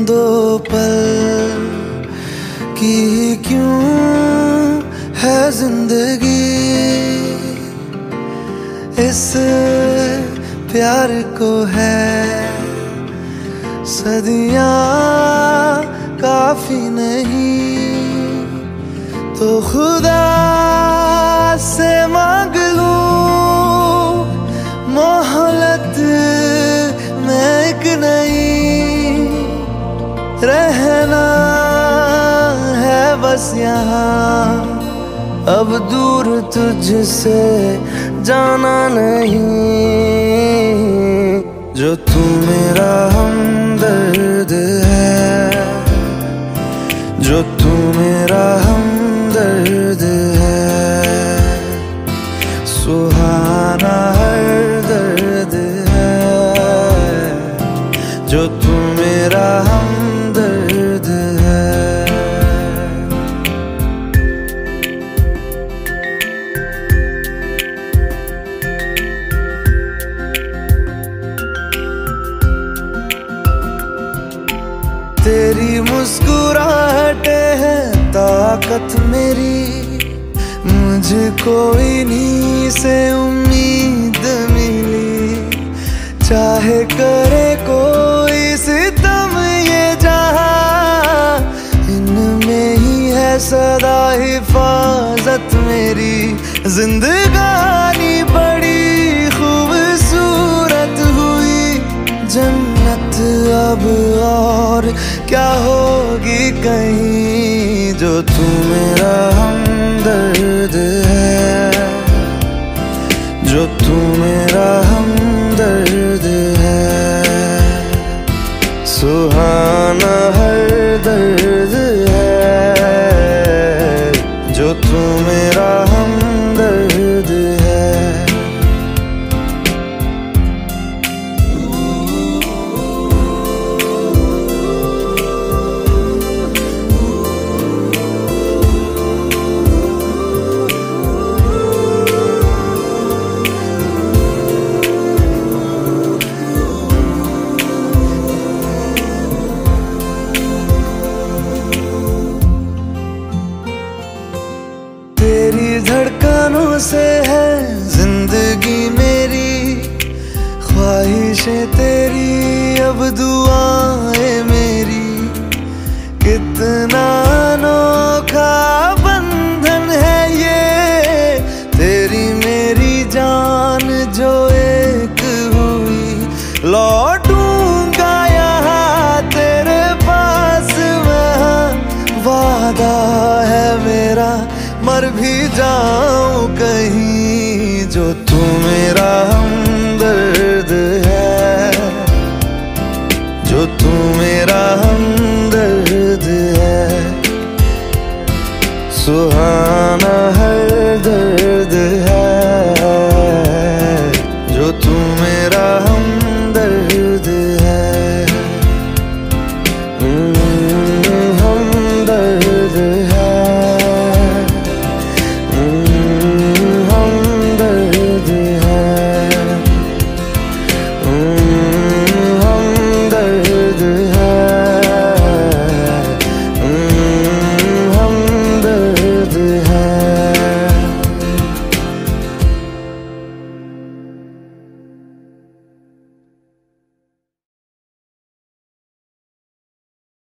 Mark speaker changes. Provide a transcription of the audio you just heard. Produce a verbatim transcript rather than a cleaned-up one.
Speaker 1: दो पल की क्यों है जिंदगी, इस प्यार को है सदियां काफी नहीं, तो खुदा से मांग लूं मोहलत में एक नई, रहना है बस यहाँ, अब दूर तुझसे जाना नहीं, जो तू मेरा हमदर्द है, जो तू मेरा हमदर्द है, सुहाना हर दर्द है, जो तू मेरा हमदर्द है। तेरी मुस्कुराहटें हैं ताकत मेरी, मुझको इन्हीं से उम्मीद मिली, चाहे करे कोई सितम ये जहां, इनमें ही है सदा हिफाजत मेरी, जिंदगानी बड़ी खूबसूरत हुई, जन्नत अब और क्या होगी कहीं, जो तू मेरा हमदर्द है, जो तू मेरा हमदर्द है, सुहाना हर दर्द है, जो तू मेरा हमदर्द है। धड़कनों से है जिंदगी मेरी, ख्वाहिशें तेरी अब दुआएं मेरी, कितना अनोखा बंधन है ये, तेरी मेरी जान जो एक हुई, लौटूंगा यहाँ तेरे पास मैं, वादा है मेरा मर भी जाऊं कहीं, जो तू